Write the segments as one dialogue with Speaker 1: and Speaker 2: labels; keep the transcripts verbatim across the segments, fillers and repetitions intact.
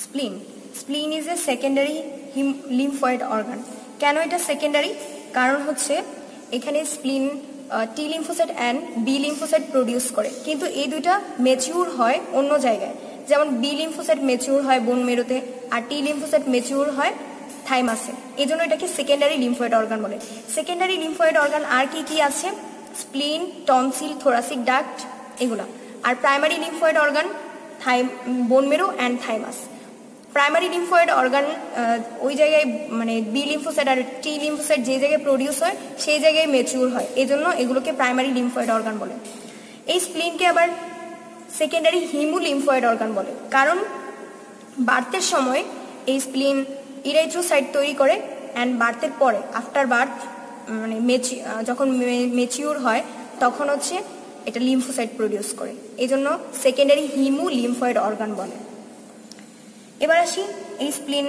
Speaker 1: স্প্লিন spleen is a secondary lymphoid organ. কেন এটা secondary? কারণ হচ্ছে এখানে spleen T lymphocyte and B lymphocyte produce করে, কিন্তু এই দুইটা ম্যাচিউর হয় অন্য জায়গায়। যেমন বি লিম্ফোসাইট ম্যাচিউর হয় বোন মেরুতে, আর টি লিম্ফোসাইট ম্যাচিউর হয় থাইমাসে। এই জন্য এটাকে সেকেন্ডারি লিম্ফয়েড অর্গান বলে। সেকেন্ডারি লিম্ফয়েড অর্গান আর কি কি আছে? স্প্লিন, টনসিল, থোরাসিক ডাক্ট এগুলা। আর প্রাইমারি লিম্ফয়েড অর্গান থাই bone marrow and thymus. Primary lymphoid organ ওই জায়গায় মানে বি লিম্ফোসাইট আর টি লিম্ফোসাইট যে জায়গায় প্রডিউস হয় সেই জায়গায় ম্যাচিউর হয়, এই জন্য এগুলোকে প্রাইমারি লিম্ফয়েড অর্গান বলে। এই স্প্লিনকে আবার সেকেন্ডারি হিমো লিম্ফয়েড অর্গান বলে, কারণ বার্থের সময় এই স্প্লিন ইরাইথ্রোসাইট তৈরি করে অ্যান্ড বার্থের পরে আফটার বার্থ মানে মেচি যখন ম্যাচিউর হয় তখন হচ্ছে এটা লিম্ফোসাইট প্রডিউস করে, এই জন্য সেকেন্ডারি হিমো লিম্ফয়েড অর্গান বলে। এবার আসি এই স্প্লিন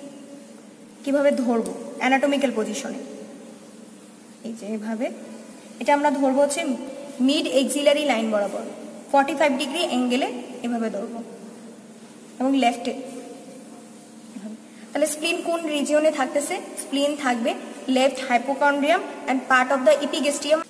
Speaker 1: কিভাবে ধরবো অ্যানাটমিক্যাল পজিশনে। এই যে এভাবে এটা আমরা ধরবো হচ্ছে মিড এক্সিলারি লাইন বরাবর ফর্টি ফাইভ ডিগ্রি অ্যাঙ্গেলে এভাবে ধরবো এবং লেফটে এভাবে। তাহলে স্প্লিন কোন রিজিয়নে থাকতেছে? স্প্লিন থাকবে left hypochondrium and part of the epigastrium.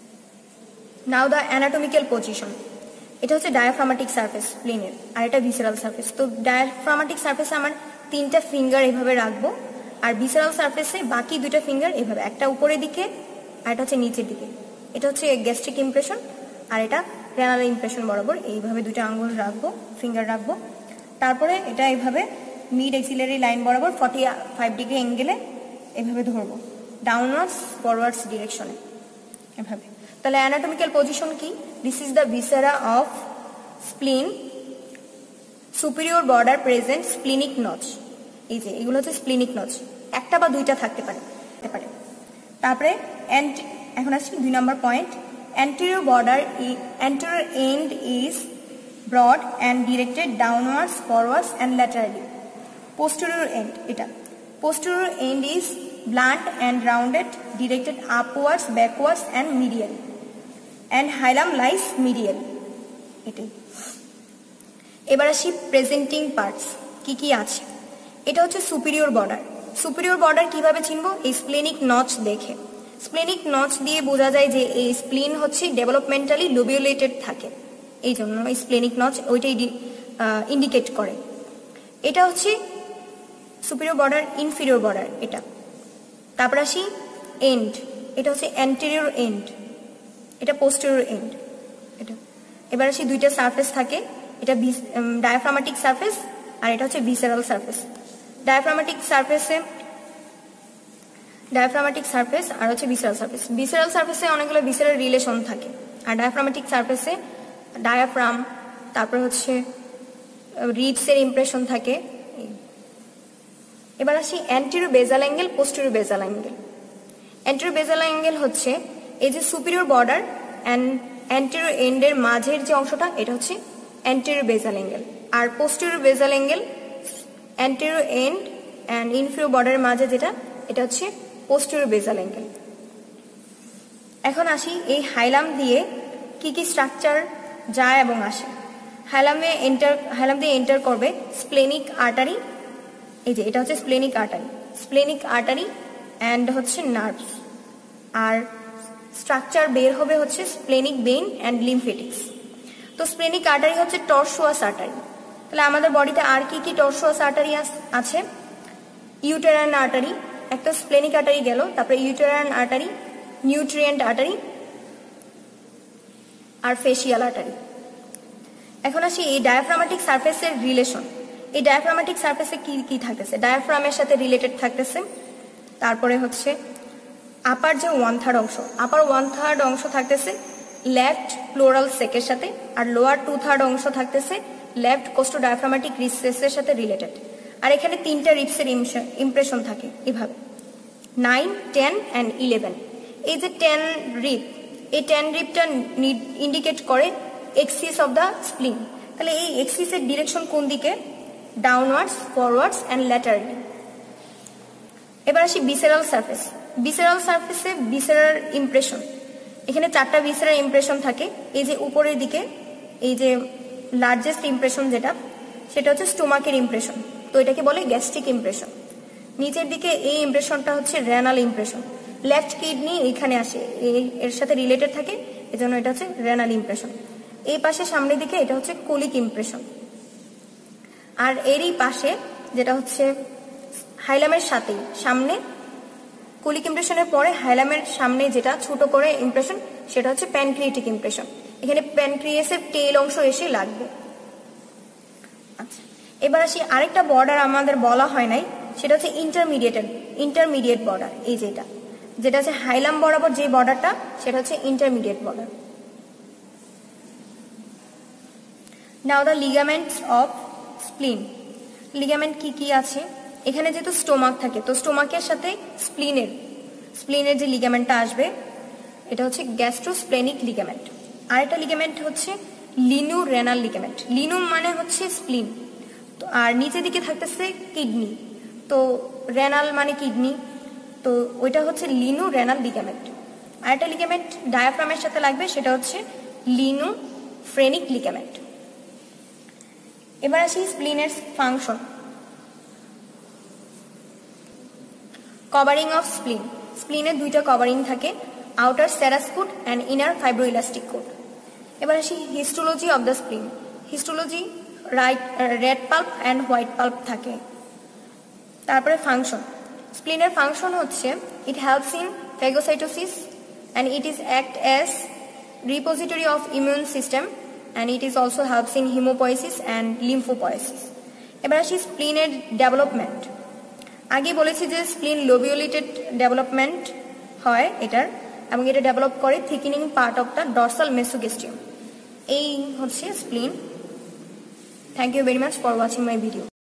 Speaker 1: Now the anatomical position. এটা হচ্ছে ডায়াফ্রামাটিক সারফেস স্প্লিনের, আর এটা ভিসেরাল সারফেস। তো ডায়াফ্রামাটিক সারফেসে আমার তিনটা ফিঙ্গার এভাবে রাখবো, আর ভিসেরাল সারফেসে বাকি দুইটা ফিঙ্গার এভাবে, একটা উপরের দিকে আর এটা হচ্ছে নিচের দিকে। এটা হচ্ছে গ্যাস্ট্রিক ইমপ্রেশন আর এটা রেনাল ইমপ্রেশন বরাবর এইভাবে দুইটা আঙ্গুল রাখবো, ফিঙ্গার রাখবো। তারপরে এটা এইভাবে মিড এক্সিলারি লাইন বরাবর ফর্টি ফাইভ ডিগ্রি অ্যাঙ্গেলে এভাবে ধরবো ডাউনওয়ার্ডস ফরওয়ার্ডস ডিরেকশনে এভাবে। তাহলে অ্যানাটমিক্যাল পজিশন কি? This is the viscera of spleen, superior border present splenic notch. এই যে এগুলো হচ্ছে স্প্লিনিক নচ, একটা বা দুইটা থাকতে পারে পারে তারপরে এন্ড এখন আসছি দুই number point. anterior border anterior end is broad and directed downwards, forwards and laterally. Posterior end এটা posterior end is blunt and rounded, directed upwards, backwards and medial, and hilum lies medial. এটাই। এবার আসি presenting parts কি কি আছে। এটা হচ্ছে superior border. Superior border কিভাবে চিনবো? এই স্প্লেনিক নচ দেখে। স্প্লেনিক নচ দিয়ে বোঝা যায় যে এই স্প্লিন হচ্ছে ডেভেলপমেন্টালি লোবিউলেটেড থাকে, এই জন্য এই স্প্লেনিক নচ ওইটাই ইন্ডিকেট করে। এটা হচ্ছে সুপিরিয়র বর্ডার। ইনফিরিয়র বর্ডার এটা। তারপর আসি এন্ড, এটা হচ্ছে অ্যান্টেরিয়র এন্ড, এটা পোস্টেরিয়র এন্ড এটা। এবার আসি দুইটা সারফেস থাকে, এটা ডায়াফ্রামাটিক সারফেস আর এটা হচ্ছে ভিসেরাল সারফেস। ডায়াফ্রামাটিক সারফেসে ডায়াফ্রামাটিক সারফেস আর হচ্ছে ভিসেরাল সারফেস। ভিসেরাল সারফেসে অনেকগুলো ভিসেরাল রিলেশন থাকে, আর ডায়াফ্রামাটিক সারফেসে ডায়াফ্রাম তারপর হচ্ছে রিডসের ইমপ্রেশন থাকে। এবার আসি anterior basal angle, posterior basal angle. Anterior basal angle হচ্ছে এই যে সুপিরিয়র বর্ডার অ্যান্ড অ্যান্টেরিয়র এন্ডের মাঝের যে অংশটা এটা হচ্ছে অ্যান্টেরিয়র বেজাল অ্যাঙ্গেল, আর posterior basal angle anterior end and inferior বর্ডারের মাঝে যেটা এটা হচ্ছে পোস্টেরিয়র বেজাল অ্যাঙ্গেল। এখন আসি এই হাইলাম দিয়ে কি কি স্ট্রাকচার যায় এবং আসে। হাইলামে এন্টার হাইলাম দিয়ে এন্টার করবে স্প্লেনিক আর্টারি, এই যে এটা হচ্ছে splenic artery, splenic artery and হচ্ছে নার্ভস, আর স্ট্রাকচার বের হবে হচ্ছে স্প্লেনিক ভেইন অ্যান্ড লিম্ফেটিক্স। তো স্প্লেনিক আর্টারি হচ্ছে টর্সুয়াস আর্টারি। তাহলে আমাদের বডিতে আর কি কি টর্সুয়াস আর্টারি আছে? ইউটেরাইন আর্টারি, একটা স্প্লেনিক আর্টারি গেল, তারপরে ইউটেরাইন আর্টারি, নিউট্রিয়েন্ট আর্টারি আর ফেসিয়াল আর্টারি। এখন আসি এই ডায়াফ্রামাটিক সারফেসের রিলেশন। এই ডায়াফ্রামাটিক সারফেসে কি কি থাকতেছে? ডায়াফ্রামের সাথে রিলেটেড থাকতেছে, তারপরে হচ্ছে আপার যে ওয়ান থার্ড অংশ, আপার ওয়ান থার্ড অংশ থাকতেছে লেফট প্লোরাল সেকের সাথে, আর লোয়ার টু থার্ড অংশ থাকতেছে লেফট কোস্টো ডায়াফ্রামাটিক রিসেসের সাথে রিলেটেড। আর এখানে তিনটা রিপসের ইমপ্রেশন থাকে এভাবে নাইন, টেন অ্যান্ড ইলেভেন। এই যে টেন রিপ, এই টেন রিপটা ইন্ডিকেট করে এক্সিস অফ দ্য স্প্লিন। তাহলে এই এক্সিসের ডিরেকশন কোন দিকে? Downwards, forwards and laterally. এবার আসি ভিসেরাল সারফেস। ভিসেরাল সারফেসে ভিসেরাল ইমপ্রেশন, এখানে চারটা ভিসেরাল ইমপ্রেশন থাকে। এই যে উপরের দিকে এই যে লার্জেস্ট ইমপ্রেশন যেটা সেটা হচ্ছে স্টোমাকের ইমপ্রেশন, তো এটাকে বলে গ্যাস্ট্রিক ইমপ্রেশন। নিচের দিকে এই ইমপ্রেশনটা হচ্ছে রেনাল ইমপ্রেশন, লেফট কিডনি এখানে আসে, এর সাথে রিলেটেড থাকে, এজন্য এটা হচ্ছে রেনাল ইমপ্রেশন। এই পাশে সামনের দিকে এটা হচ্ছে কোলিক ইমপ্রেশন। আর এরই পাশে যেটা হচ্ছে হাইলামের সাথেই সামনে, কোলিক ইমপ্রেশনের পরে হাইলামের সামনে যেটা ছোট করে ইমপ্রেশন সেটা হচ্ছে প্যানক্রিয়েটিক ইমপ্রেশন। এখানে প্যানক্রিয়াসের টেল অংশ এসে লাগবে। আচ্ছা, এবার আসি আরেকটা বর্ডার আমাদের বলা হয় নাই, সেটা হচ্ছে ইন্টারমিডিয়েটেড ইন্টারমিডিয়েট বর্ডার। এই যেটা যেটা হচ্ছে হাইলাম বরাবর যে বর্ডারটা সেটা হচ্ছে intermediate border. Now the ligaments of spleen. Ligament কি কি আছে, এখানে যেহেতু স্টোমাক থাকে তো স্টোমাকের সাথে স্প্লিনের স্প্লিনের যে লিগামেন্টটা আসবে এটা হচ্ছে গ্যাস্ট্রোস্প্লেনিক লিগামেন্ট। আরেকটা লিগামেন্ট হচ্ছে লিনু রেনাল লিগামেন্ট। লিনু মানে হচ্ছে স্প্লিন, তো আর নিচের দিকে থাকতেছে কিডনি, তো রেনাল মানে কিডনি, তো ওইটা হচ্ছে লিনু রেনাল লিগামেন্ট। আরেকটা লিগামেন্ট ডায়াফ্রামের সাথে লাগবে, সেটা হচ্ছে লিনু ফ্রেনিক লিগামেন্ট। এবার আসি স্প্লিনের ফাংশন। Covering of spleen. স্প্লিনের দুইটা কভারিং থাকে, outer serous coat and inner fibroelastic coat. এবার আসি histology of the spleen. Histology right red pulp and white pulp থাকে। তারপরে ফাংশন। স্প্লিনের ফাংশন হচ্ছে it helps in phagocytosis and it is act as repository of immune system and it is also helps in hemopoiesis and lymphopoiesis. এবার আসি স্প্লিনের development. আগে বলেছি যে স্প্লিন লোবিওলেটেড development হয় এটার, এবং এটা ডেভেলপ করে thickening part of the dorsal mesogastrium. এই হচ্ছে spleen. Thank you very much for watching my video.